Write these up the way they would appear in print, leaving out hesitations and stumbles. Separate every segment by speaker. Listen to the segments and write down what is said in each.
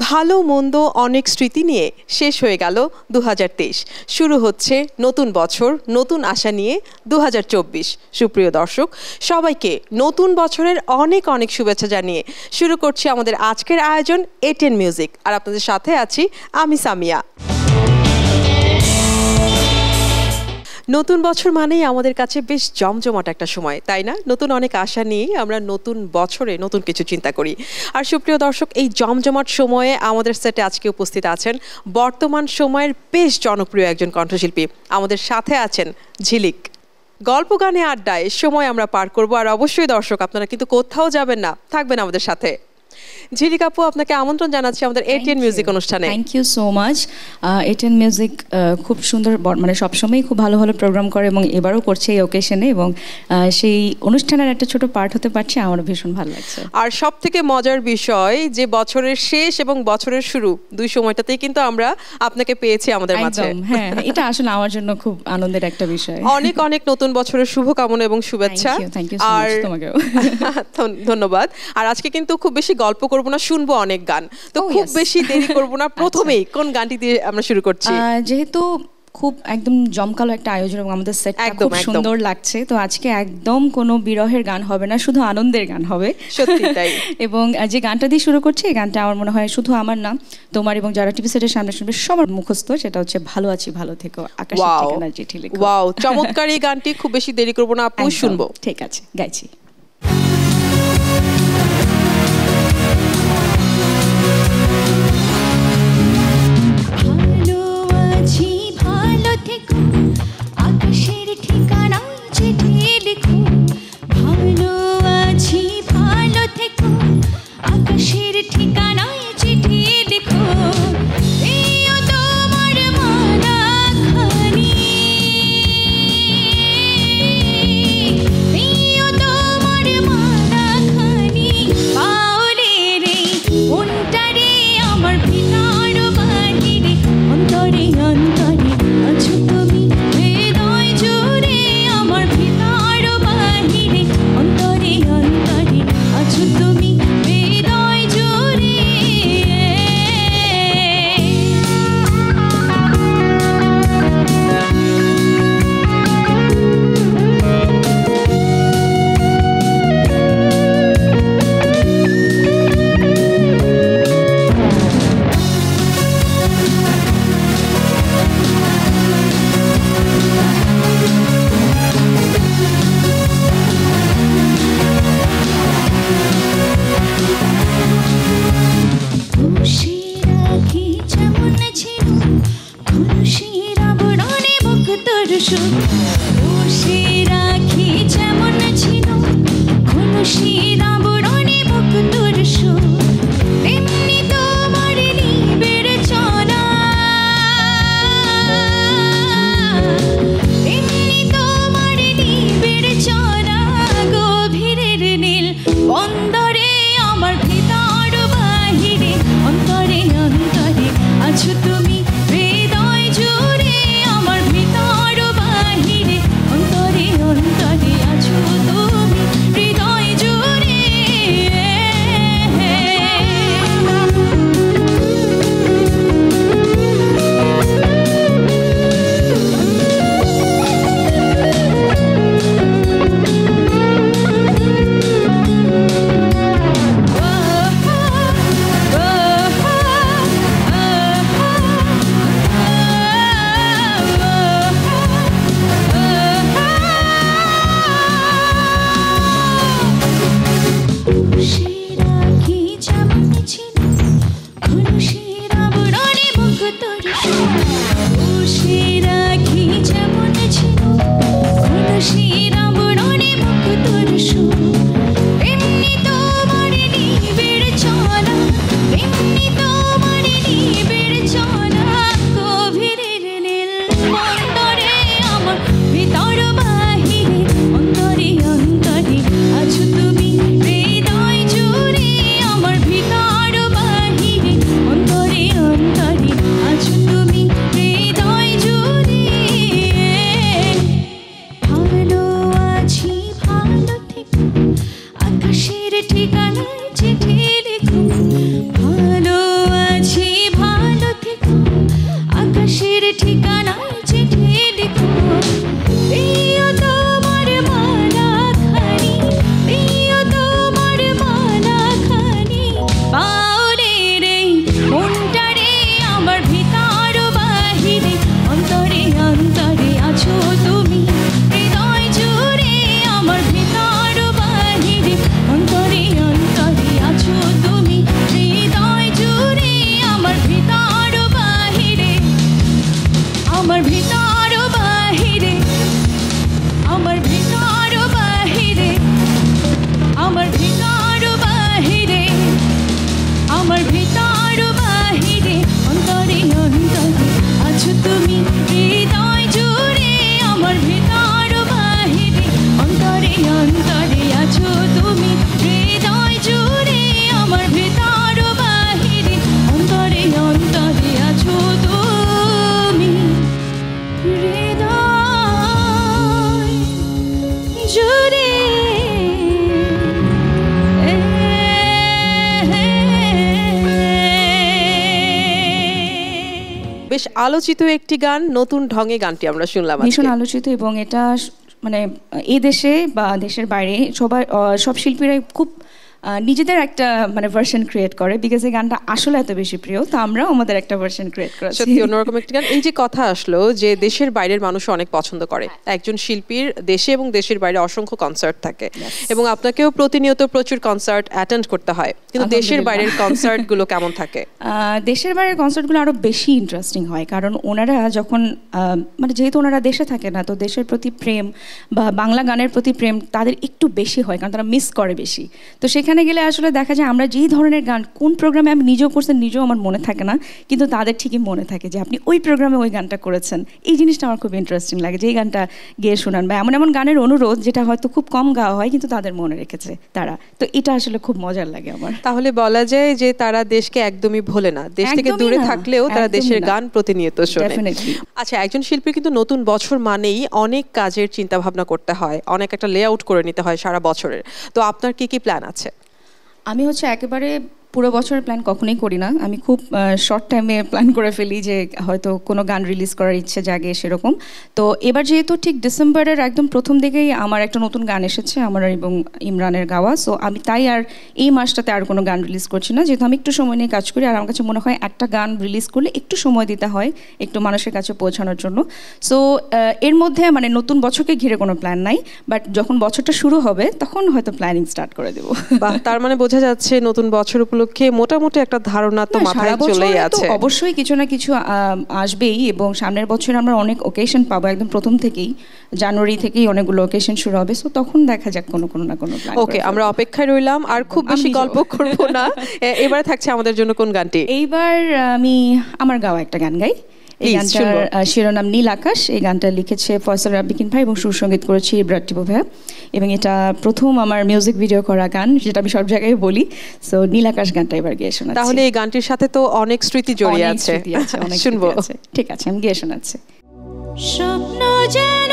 Speaker 1: ভালো মন্দ অনেক স্মৃতি নিয়ে শেষ হয়ে গেল ২০২৩। শুরু হচ্ছে নতুন বছর, নতুন আশা নিয়ে ২০২৪। সুপ্রিয় দর্শক, সবাইকে নতুন বছরের অনেক অনেক শুভেচ্ছা জানিয়ে শুরু করছি আমাদের আজকের আয়োজন A10 মিউজিক। আর আপনাদের সাথে আছি আমি সামিয়া। নতুন বছর মানেই আমাদের কাছে বেশ জমজমাট একটা সময়, তাই না? নতুন অনেক আশা নিয়েই আমরা নতুন বছরে নতুন কিছু চিন্তা করি। আর সুপ্রিয় দর্শক, এই জমজমাট সময়ে আমাদের সেটে আজকে উপস্থিত আছেন বর্তমান সময়ের বেশ জনপ্রিয় একজন কণ্ঠশিল্পী। আমাদের সাথে আছেন ঝিলিক। গল্প গানে আড্ডায় সময় আমরা পার করব। আর অবশ্যই দর্শক, আপনারা কিন্তু কোথাও যাবেন না, থাকবেন আমাদের সাথে। ঝিলিক আপু, আপনাকে আমন্ত্রণ জানাচ্ছি আমাদের A10 মিউজিক অনুষ্ঠানে।
Speaker 2: Thank you so much. A10 music খুব সুন্দর, মানে সবসময়ই খুব ভালো ভালো প্রোগ্রাম করে এবং এবারও করছে এই ওকেশনে, এবং সেই অনুষ্ঠানের একটা ছোট পার্ট হতে পারছি, আমার ভীষণ ভালো লাগছে।
Speaker 1: আর সব থেকে মজার বিষয় যে বছরের শেষ এবং বছরের শুরু দুই সময়টাতেই কিন্তু আমরা আপনাকে পেয়েছি আমাদের মাঝে।
Speaker 2: হ্যাঁ, এটা আসলে আমার জন্য খুব আনন্দের একটা বিষয়।
Speaker 1: অনেক অনেক নতুন বছরের শুভকামনা এবং শুভেচ্ছা।
Speaker 2: আর তোমাকেও
Speaker 1: ধন্যবাদ। আর আজকে কিন্তু খুব বেশি গল্প করব না, শুনবো অনেক গান। তো খুব বেশি দেরি করব না, প্রথমেই কোন গানটি দিয়ে আমরা শুরু করছি?
Speaker 2: যেহেতু খুব একদম জমকালো একটা আয়োজন এবং আমাদের সেটটা খুব সুন্দর লাগছে, তো আজকে একদম কোনো বিরহের গান হবে না, শুধু আনন্দের গান হবে।
Speaker 1: সত্যি তাই। এবং
Speaker 2: যে গানটা দিয়ে শুরু করছি, এই গানটা আমার মনে হয় শুধু আমার না, তোমার এবং যারা টিভি সেটের সামনে শুনবে সবার মুখস্থ। সেটা হচ্ছে ভালো আছি ভালো থেকো, আকাশের ঠিকানা চিঠি লিখো।
Speaker 1: ওয়াও, চমৎকার এই গানটি। খুব বেশি দেরি করব না আপু, শুনবো।
Speaker 2: ঠিক আছে, গাইছি।
Speaker 3: আকাশের ঠিকানা চিঠি লিখো, ভালো আছি ভালো থেকো, আকাশের ঠিকানায় চিঠি লিখো, প্রিয় তোমার মালাখানি, প্রিয় তোমার মালাখানি, পাওলে রে মনটারে আমার ভিতর বাহিরে, অন্তরে অন্তরে আছো তুমি, হৃদয় জুড়ে আমার ভিতর বাহিরে, অন্তরে অন্তরে আছো তুমি, হৃদয় জুড়ে। ঠিকানায় চিঠি লিখো, ভালো আছো তুমি হৃদয় জুড়ে আমার ভেতর বাহিরে অন্তরে অন্তরে আছো তুমি হৃদয় জুড়ে
Speaker 1: বেশ আলোচিত একটি গান, নতুন ঢঙে গানটি আমরা শুনলাম
Speaker 2: ভীষণ
Speaker 1: আজকে।
Speaker 2: আলোচিত এবং এটা মানে এই দেশে বা দেশের বাইরে সব শিল্পীরাই খুব নিজেদের একটা মানে ভার্সন ক্রিয়েট করে, বিকজ এই গানটা আসলে এত বেশি প্রিয়, তো আমরাও আমাদের একটা ভার্সন ক্রিয়েট করেছি।
Speaker 1: সত্যি অন্যরকম একটি গান। এই যে কথা আসলো যে দেশের বাইরের মানুষ অনেক পছন্দ করে, একজন শিল্পীর দেশে এবং দেশের বাইরে অসংখ্য কনসার্ট থাকে এবং আপনাকেও প্রতিনিয়ত প্রচুর কনসার্ট অ্যাটেন্ড করতে হয়, কিন্তু দেশের বাইরের কনসার্ট গুলো কেমন থাকে?
Speaker 2: দেশের বাইরের কনসার্টগুলো আরও বেশি ইন্টারেস্টিং হয়, কারণ ওনারা যখন মানে যেহেতু ওনারা দেশে থাকে না, তো দেশের প্রতি প্রেম বা বাংলা গানের প্রতি প্রেম তাদের একটু বেশি হয়, কারণ তারা মিস করে বেশি। তো সেখানে গেলে আসলে দেখা যায় আমরা যেই ধরনের গান কোন প্রোগ্রামে আমি নিজেও করছেন নিজেও আমার মনে থাকে না, কিন্তু তাদের ঠিকই মনে থাকে যে আপনি ওই প্রোগ্রামে ওই গানটা করেছেন। এই জিনিসটা আমার খুব ইন্টারেস্টিং লাগে, যে এই গানটা গেয়ে শোনান বা এমন এমন গানের অনুরোধ যেটা হয়তো খুব কম গাওয়া হয় কিন্তু তাদের মনে রেখেছে তারা, তো এটা আসলে খুব মজার লাগে আমার।
Speaker 1: তাহলে বলা যায় যে তারা দেশকে একদমই ভোলে না, দেশ থেকে
Speaker 2: একদমই
Speaker 1: দূরে
Speaker 2: না,
Speaker 1: থাকলেও তারা
Speaker 2: একদমই
Speaker 1: দেশের
Speaker 2: না।
Speaker 1: গান প্রতিনিয়ত শোনে।
Speaker 2: Definitely.
Speaker 1: আচ্ছা, একজন শিল্পীর কিন্তু নতুন বছর মানেই অনেক কাজের চিন্তা ভাবনা করতে হয়, অনেক একটা লেআউট করে নিতে হয় সারা বছরের। তো আপনার কি কি প্ল্যান আছে?
Speaker 2: আমি একেবারে পুরো বছরের প্ল্যান কখনোই করি না, আমি খুব শর্ট টাইমে প্ল্যান করে ফেলি যে হয়তো কোনো গান রিলিজ করার ইচ্ছে জাগে সেরকম। তো এবার যেহেতু ঠিক ডিসেম্বরের একদম প্রথম দিকেই আমার একটা নতুন গান এসেছে আমার এবং ইমরানের গাওয়া, সো আমি তাই আর এই মাসটাতে আর কোনো গান রিলিজ করছি না, যেহেতু আমি একটু সময় নিয়ে কাজ করি আর আমার কাছে মনে হয় একটা গান রিলিজ করলে একটু সময় দিতে হয় একটু মানুষের কাছে পৌঁছানোর জন্য। সো এর মধ্যে মানে নতুন বছরকে ঘিরে কোনো প্ল্যান নাই, বাট যখন বছরটা শুরু হবে তখন হয়তো প্ল্যানিং স্টার্ট করে দেবো।
Speaker 1: বাহ, তার মানে বোঝা যাচ্ছে নতুন বছর উপলক্ষে মোটামুটি একটা ধারণা তো মাথায় চলেই আছে।
Speaker 2: অবশ্যই কিছু না কিছু আসবেই এবং সামনের বছর আমরা অনেক ওকেশন পাবো, একদম প্রথম থেকেই জানুয়ারি থেকেই অনেকগুলো ওকেশন শুরু হবে, সো তখন দেখা যাক কোনো না কোনো প্ল্যান।
Speaker 1: ওকে, আমরা অপেক্ষায় রইলাম, আর খুব বেশি গল্প করব না। এবারে থাকছে আমাদের জন্য কোন গানটি?
Speaker 2: এইবার আমি আমার গাওয়া একটা গান গাই। এই গানটার শিরোনাম নীল আকাশ। এই গানটা লিখেছে ফয়সাল রাব্বিকিন ভাই এবং সুরসঙ্গীত করেছি ইব্রাহিম টিপু ভাইয়া, এবং এটা প্রথম আমার মিউজিক ভিডিও করা গান, যেটা আমি সব জায়গায় বলি। সো নীল আকাশ গানটা এবার গিয়ে শোনাচ্ছি।
Speaker 1: তাহলে এই গানটির সাথে তো অনেক স্মৃতি জড়িয়ে আছে, শুনবো।
Speaker 2: ঠিক আছে, আমি গিয়ে শোনাচ্ছি।
Speaker 3: স্বপ্ন যেন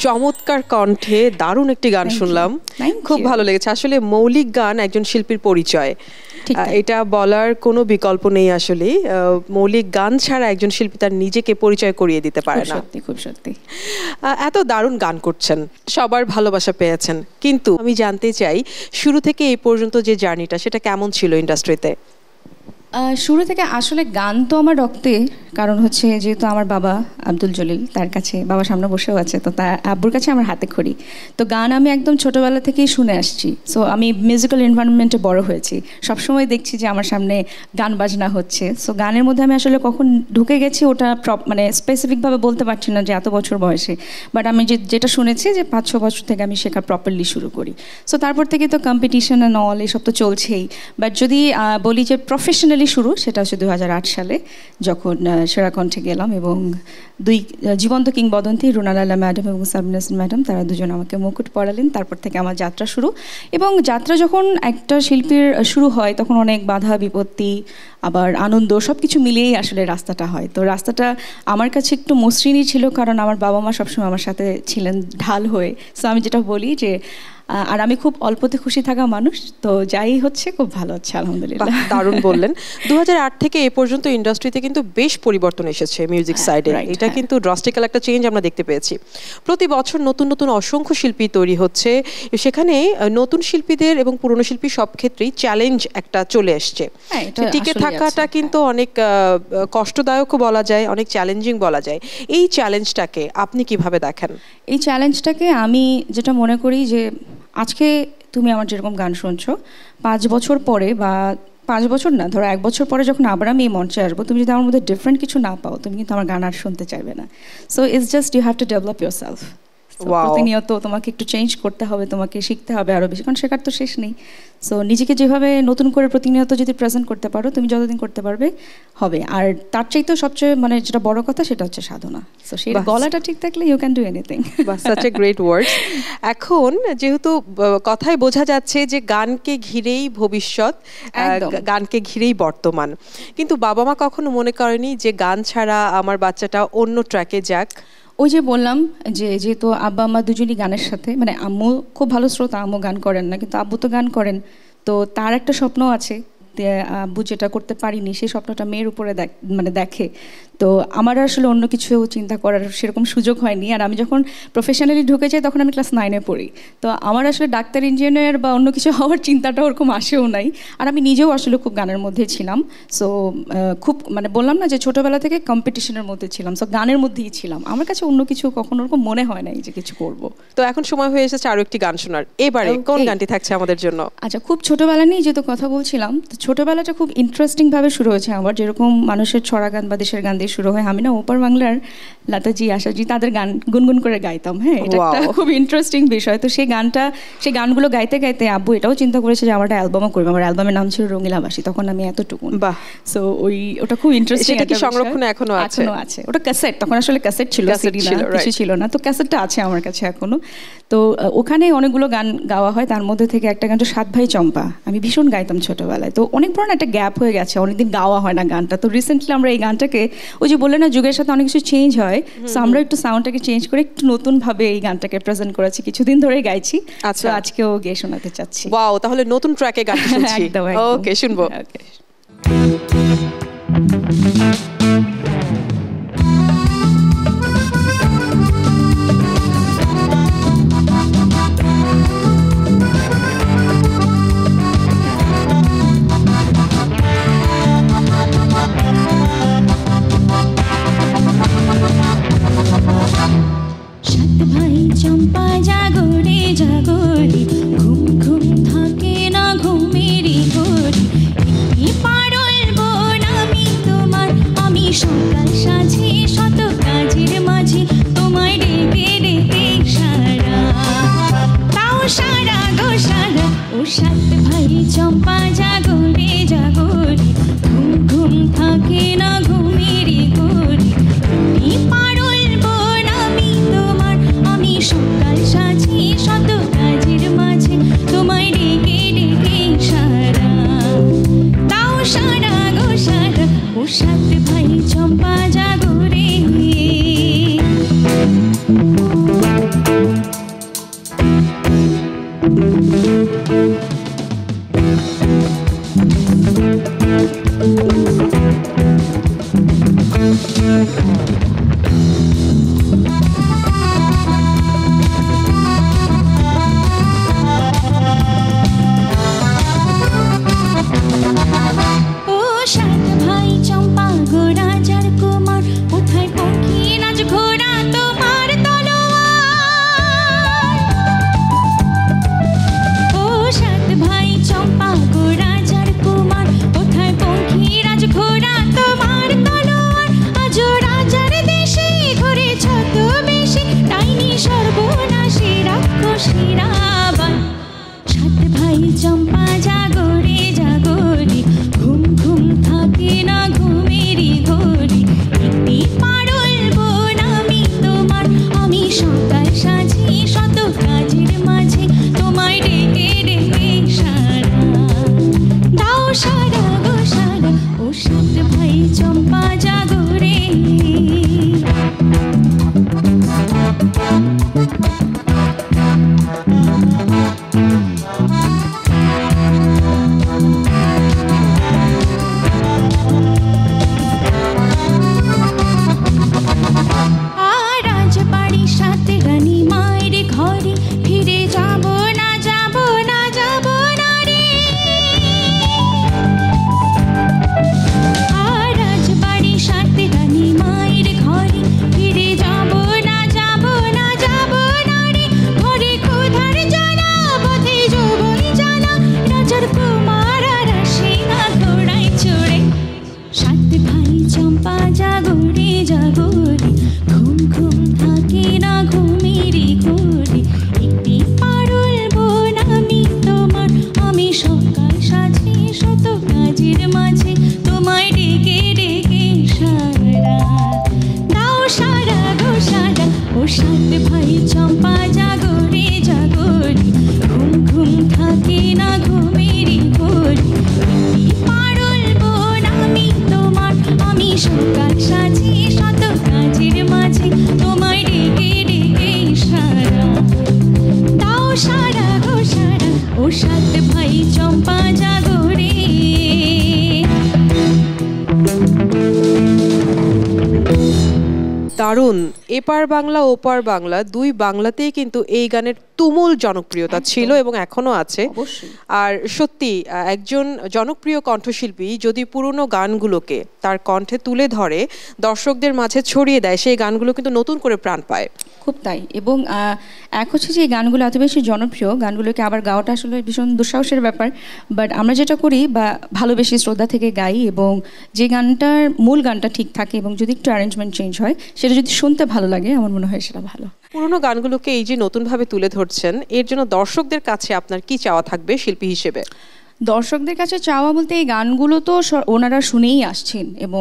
Speaker 1: চমৎকার কণ্ঠে দারুণ একটি গান
Speaker 2: Thank you.
Speaker 1: শুনলাম,
Speaker 2: Thank
Speaker 1: খুব
Speaker 2: you.
Speaker 1: ভালো লেগেছে। আসলে মৌলিক গান একজন শিল্পীর পরিচয়,
Speaker 2: ঠিক তাই।
Speaker 1: এটা বলার কোনো বিকল্প নেই। আসলে মৌলিক গান ছাড়া একজন শিল্পী তার নিজেকে পরিচয় করিয়ে দিতে পারে
Speaker 2: খুব
Speaker 1: না।
Speaker 2: সত্যি, খুব সত্যি।
Speaker 1: এত দারুণ গান করছেন, সবার ভালোবাসা পেয়েছেন, কিন্তু আমি জানতে চাই শুরু থেকে এই পর্যন্ত যে জার্নিটা সেটা কেমন ছিল ইন্ডাস্ট্রিতে?
Speaker 2: শুরু থেকে আসলে গান তো আমার রক্তে, কারণ হচ্ছে যেহেতু আমার বাবা আব্দুল জলিল, তার কাছে, বাবা সামনে বসেও আছে, তো তার আব্বুর কাছে আমার হাতে খড়ি। তো গান আমি একদম ছোটোবেলা থেকেই শুনে আসছি। সো আমি মিউজিক্যাল এনভায়রনমেন্টে বড় হয়েছি, সবসময় দেখছি যে আমার সামনে গান বাজনা হচ্ছে। সো গানের মধ্যে আমি আসলে কখন ঢুকে গেছি ওটা মানে স্পেসিফিকভাবে বলতে পারছি না যে এত বছর বয়সে, বাট আমি যেটা শুনেছি যে 5-6 বছর থেকে আমি শেখা প্রপারলি শুরু করি। সো তারপর থেকে তো কম্পিটিশন অ্যান্ড অল এসব তো চলছেই। বাট যদি বলি যে প্রফেশনালি শুরু, সেটা হচ্ছে 2008 সালে, যখন সেরা কণ্ঠে গেলাম এবং দুই জীবন্ত কিংবদন্তি রুনালালা ম্যাডাম এবং সাবরিনা নাসরিন ম্যাডাম, তারা দুজন আমাকে মুকুট পরালেন। তারপর থেকে আমার যাত্রা শুরু। এবং যাত্রা যখন একটা শিল্পীর শুরু হয় তখন অনেক বাধা বিপত্তি, আবার আনন্দ, সব কিছু মিলিয়েই আসলে রাস্তাটা হয়। তো রাস্তাটা আমার কাছে একটু মসৃণই ছিল, কারণ আমার বাবা মা সবসময় আমার সাথে ছিলেন ঢাল হয়ে। সো আমি যেটা বলি যে, আর আমি খুব অল্পতে খুশি থাকা মানুষ, তো যাই হচ্ছে খুব ভালো হচ্ছে আলহামদুলিল্লাহ।
Speaker 1: দারুণ বললেন। 2008 থেকে এ পর্যন্ত ইন্ডাস্ট্রিতে কিন্তু বেশ পরিবর্তন এসেছে মিউজিক সাইডে, এটা কিন্তু ড্রাস্টিক্যাল একটা চেঞ্জ আমরা দেখতে পেয়েছি। প্রতি বছর নতুন নতুন অসংখ্য শিল্পী তৈরি হচ্ছে, সেখানে নতুন শিল্পীদের এবং পুরনো শিল্পী সব ক্ষেত্রেই চ্যালেঞ্জ একটা চলে আসছে। টিকে থাকাটা কিন্তু অনেক কষ্টদায়কও বলা যায়, অনেক চ্যালেঞ্জিং বলা যায়। এই চ্যালেঞ্জটাকে আপনি কিভাবে দেখেন?
Speaker 2: এই চ্যালেঞ্জটাকে আমি যেটা মনে করি যে, আজকে তুমি আমার যেরকম গান শুনছো, 5 বছর পরে, বা 5 বছর না, ধরো 1 বছর পরে যখন আবার আমি এই মঞ্চে আসবো, তুমি যদি আমার মধ্যে ডিফারেন্ট কিছু না পাও, তুমি কিন্তু আমার গান আর শুনতে চাইবে না। So it's just you have to develop yourself. প্রতিনিয়ত তোমাকে একটু চেঞ্জ করতে হবে, তোমাকে শিখতে হবে আরও বেশি, কারণ শেখার তো শেষ নেই। সো নিজেকে যেভাবে নতুন করে প্রতিনিয়ত যদি প্রেজেন্ট করতে পারো, তুমি যতদিন করতে পারবে হবে। আর তার চাইতেও সবচেয়ে মানে যেটা বড় কথা, সেটা হচ্ছে সাধনা। সো সেই গলাটা ঠিক থাকলে you can do anything.
Speaker 1: Such a great words. এখন যেহেতু কথায় বোঝা যাচ্ছে যে গানকে ঘিরেই ভবিষ্যৎ, গানকে ঘিরেই বর্তমান, কিন্তু বাবা মা কখনো মনে করেনি যে গান ছাড়া আমার বাচ্চাটা অন্য ট্র্যাকে যাক?
Speaker 2: ওই যে বললাম যে, যেহেতু আব্বা আম্মা দুজনই গানের সাথে, মানে আম্মু খুব ভালো শ্রোতা, আম্মু গান করেন না, কিন্তু আব্বু তো গান করেন। তো তার একটা স্বপ্ন আছে, আব্বু যেটা করতে পারিনি সেই স্বপ্নটা মেয়ের উপরে মানে দেখে। তো আমার আসলে অন্য কিছু চিন্তা করার সেরকম সুযোগ হয়নি। আর আমি যখন প্রফেশনালি ঢুকে যাই তখন আমি ক্লাস 9-এ পড়ি। তো আমার আসলে ডাক্তার, ইঞ্জিনিয়ার বা অন্য কিছু হওয়ার চিন্তাটা ওরকম আসেও নাই। আর আমি নিজেও আসলে খুব গানের মধ্যে ছিলাম। সো খুব মানে বললাম না যে ছোটোবেলা থেকে কম্পিটিশনের মধ্যে ছিলাম, সো গানের মধ্যেই ছিলাম। আমার কাছে অন্য কিছু কখনো ওরকম মনে হয় নাই যে কিছু করব।
Speaker 1: তো এখন সময় হয়ে এসেছে আরও একটি গান শোনার। এবারে কোন গানটি থাকছে আমাদের জন্য?
Speaker 2: আচ্ছা, খুব ছোটোবেলা নিয়ে যেহেতু কথা বলছিলাম, তো ছোটোবেলাটা খুব ইন্টারেস্টিংভাবে শুরু হয়েছে আমার। যেরকম মানুষের ছড়া গান বা দেশের গান দিয়ে শুরু হয়, আমি না ওপার বাংলার লতাজি, আশাজি, তাদের গান গুনগুন করে গাইতাম। হ্যাঁ, এটা একটা খুব ইন্টারেস্টিং বিষয়। তো সেই গানগুলো গাইতে গাইতে আব্বু এটাও চিন্তা করেছে যে আমার একটা অ্যালবামও করবে। আমার অ্যালবামের নাম ছিল রঙিলাবাসী, তখন আমি এতটুকু।
Speaker 1: বাহ।
Speaker 2: সো ওটা খুব ইন্টারেস্টিং।
Speaker 1: এটা কি সংরক্ষণে এখনো আছে?
Speaker 2: এখনো আছে। ওটা ক্যাসেট, তখন আসলে ক্যাসেট ছিল, সিডি না, কিছু ছিল না। তো ক্যাসেটটা আছে আমার কাছে এখনো। তো ওখানে অনেকগুলো গান গাওয়া হয়, তার মধ্যে থেকে একটা গান তো 7 ভাই চম্পা, আমি ভীষণ গাইতাম ছোটবেলায়। তো অনেক বড় একটা গ্যাপ হয়ে গেছে, অনেকদিন গাওয়া হয় না গানটা। তো রিসেন্টলি আমরা এই গানটাকে, ওই যে বললে না যুগের সাথে অনেক কিছু চেঞ্জ হয়, সো আমরা একটু সাউন্ডটাকে চেঞ্জ করে একটু নতুনভাবে এই গানটাকে প্রেজেন্ট করেছি, কিছুদিন ধরেই গাইছি। আচ্ছা, আজকেও গেয়ে শোনাতে চাচ্ছি।
Speaker 1: ওয়াও, তাহলে নতুন ট্র্যাকে গান শুনছি। ওকে, শুনবো।
Speaker 2: ওকে।
Speaker 3: চম্পা জাগরে জাগরে, ঘুম ঘুম থাকে না ঘুমেরই ঘরে। একটি পারল বোন আমি তোমার, আমি সকাল সাজে শত কাজের মাঝে তোমায় ডেকে ডেকে সারা, তাও সারা গো সারা। ও 7 ভাই চম্পা জাগরে জাগরে, ঘুম ঘুম থাকে না ঘুমেরই ঘরে। একটি পারল বোন আমি তোমার, আমি সকাল সাজি শত কাজের মাঝে তোমায় ডেকে ডেকে সারা, তাও সারা গো সারা। ও 7 ভাই চম্পা জাগরে। চম্পা জাগরে জাগরে ঘুম ঘুম থাকে না ঘুমেরই ঘরে একটি পারুল বোন আমি তোমার আমি সকাল সাজি শত কাজের মাঝে তোমায় ডেকে ডেকে সারা দাও সারা গো সারা ও সাত ভাই চম্পা জাগরে
Speaker 1: দারুণ। এপার বাংলা ওপার বাংলা দুই বাংলাতেই কিন্তু এই গানের তুমুল জনপ্রিয়তা ছিল এবং এখনো আছে। আর সত্যি একজন জনপ্রিয় কণ্ঠশিল্পী যদি পুরনো গানগুলোকে তার কণ্ঠে তুলে ধরে দর্শকদের মাঝে ছড়িয়ে দেয় সেই গানগুলো কিন্তু নতুন করে প্রাণ পায়।
Speaker 2: খুব তাই। এবং এক হচ্ছে যে এই গানগুলো এত বেশি জনপ্রিয়, গানগুলোকে আবার গাওয়াটা আসলে ভীষণ দুঃসাহসের ব্যাপার, বাট আমরা যেটা করি বা ভালোবেসে শ্রদ্ধা থেকে গাই এবং যে গানটার মূল গানটা ঠিক থাকে এবং যদি একটু অ্যারেঞ্জমেন্ট চেঞ্জ হয় সেটা যদি শুনতে ভালো লাগে আমার মনে হয় সেটা ভালো।
Speaker 1: পুরোনো গানগুলোকে এই যে নতুনভাবে তুলে ধরছেন এর জন্য দর্শকদের কাছে আপনার কি চাওয়া থাকবে শিল্পী হিসেবে?
Speaker 2: দর্শকদের কাছে চাওয়া বলতে এই গানগুলো তো ওনারা শুনেই আসছেন এবং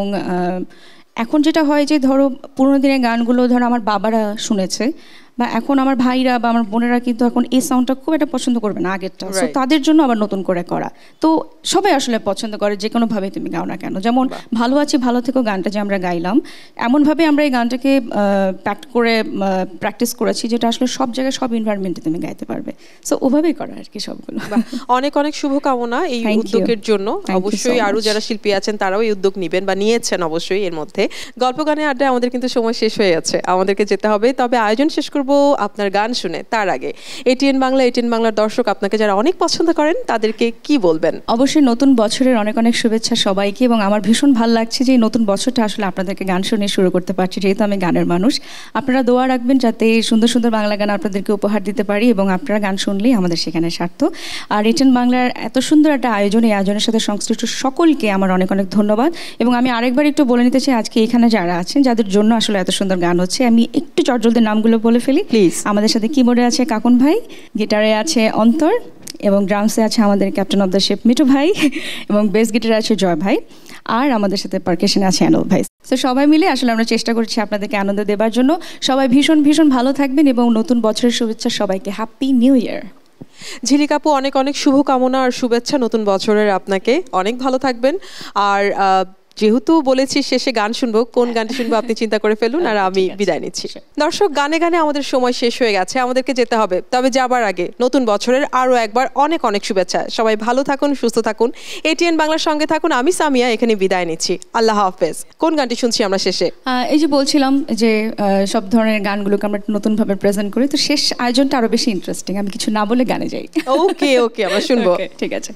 Speaker 2: এখন যেটা হয় যে ধরো পুরোনো দিনের গানগুলো ধরো আমার বাবারা শুনেছে বা এখন আমার ভাইরা বা আমার বোনেরা কিন্তু এখন এই সাউন্ডটা খুব একটা পছন্দ করবে না আগেরটা, সো তাদের জন্য আবার নতুন করে করা। তো সবাই আসলে পছন্দ করে যে কোনোভাবেই তুমি গাও না কেন। যেমন ভালো আছি ভালো থেকো গানটা যে আমরা গাইলাম এমনভাবে আমরা এই গানটাকে প্যাক্ট করে প্র্যাকটিস করেছি যেটা আসলে সব জায়গায় সব এনভায়রনমেন্টে তুমি গাইতে পারবে, সো ওভাবেই করা আর কি সবগুলো।
Speaker 1: অনেক অনেক শুভকামনা এই উদ্যোগের জন্য। অবশ্যই আরো যারা শিল্পী আছেন তারাও এই উদ্যোগ নেবেন বা নিয়েছেন অবশ্যই। এর মধ্যে গল্প গানের আড্ডায় আমাদের কিন্তু সময় শেষ হয়ে যাচ্ছে, আমাদেরকে যেতে হবে। তবে আয়োজন শেষ করব আপনার গান শুনে। তার আগে এটিএন বাংলা, এটিএন বাংলার দর্শক আপনাকে যারা অনেক পছন্দ করেন তাদেরকে কি বলবেন?
Speaker 2: অবশ্যই নতুন বছরের অনেক অনেক শুভেচ্ছা সবাইকে, এবং আমার ভীষণ ভালো লাগছে যে এই নতুন বছরটা আসলে আপনাদেরকে গান শুনে শুরু করতে পারছি, যেহেতু আমি গানের মানুষ। আপনারা দোয়া রাখবেন যাতে সুন্দর সুন্দর বাংলা গান আপনাদেরকে উপহার দিতে পারি এবং আপনারা গান শুনলেই আমাদের সেখানে স্বার্থ। আর এটিএন বাংলার এত সুন্দর একটা আয়োজন, এই আয়োজনের সাথে সংশ্লিষ্ট সকলকে আমার অনেক অনেক ধন্যবাদ। এবং আমি আরেকবার একটু বলে নিতে চাই আজকে এখানে যারা আছেন যাদের জন্য আসলে এত সুন্দর গান হচ্ছে, আমি একটু চটজলদি নামগুলো বলে ফেলি প্লিজ। আমাদের সাথে কিবোর্ডে আছে কাকুন ভাই, গিটারে আছে অন্তর, এবং ড্রামসে আছে আমাদের captain of the ship Mithu ভাই, এবং বেস গিটারে আছে জয় ভাই, আর আমাদের সাথে পারকাশনে আছে অ্যানল ভাই। তো সবাই মিলে আসলে আমরা চেষ্টা করছি আপনাদেরকে আনন্দ দেবার জন্য। সবাই ভীষণ ভীষণ ভালো থাকবেন এবং নতুন বছরের শুভেচ্ছা সবাইকে। Happy new year.
Speaker 1: ঝিলিক আপু অনেক অনেক শুভকামনা আর শুভেচ্ছা নতুন বছরের আপনাকে। অনেক ভালো থাকবেন। আর যেহেতু বলেছি শেষে গান শুনবো, কোন গানটা শুনবো আপনি চিন্তা করে ফেলুন, আর আমি বিদায় নিচ্ছি। দর্শক, গানে গানে আমাদের সময় শেষ হয়ে গেছে, আমাদেরকে যেতে হবে। তবে যাবার আগে নতুন বছরের আরো একবার অনেক অনেক শুভেচ্ছা। সবাই ভালো থাকুন, সুস্থ থাকুন, এটিএন বাংলার সঙ্গে থাকুন। আমি সামিয়া এখানে বিদায় নিচ্ছি। আল্লাহ হাফেজ। কোন গানটি শুনছি আমরা শেষে?
Speaker 2: এই যে বলছিলাম যে সব ধরনের গানগুলোকে আমরা নতুনভাবে প্রেজেন্ট করি, তো শেষ আয়োজনটা আরো বেশি ইন্টারেস্টিং। আমি কিছু না বলে গানে যাই।
Speaker 1: ওকে ওকে, আমরা শুনবো।
Speaker 2: ঠিক আছে।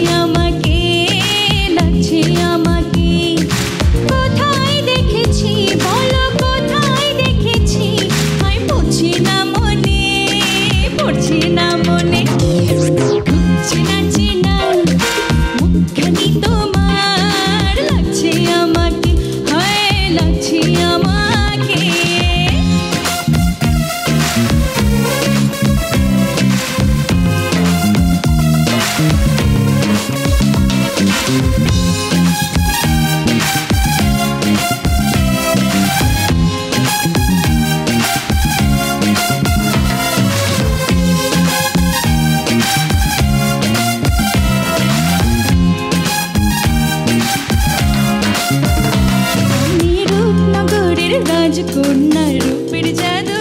Speaker 3: কোথায় দেখেছি রাজকন্যা রূপের জাদু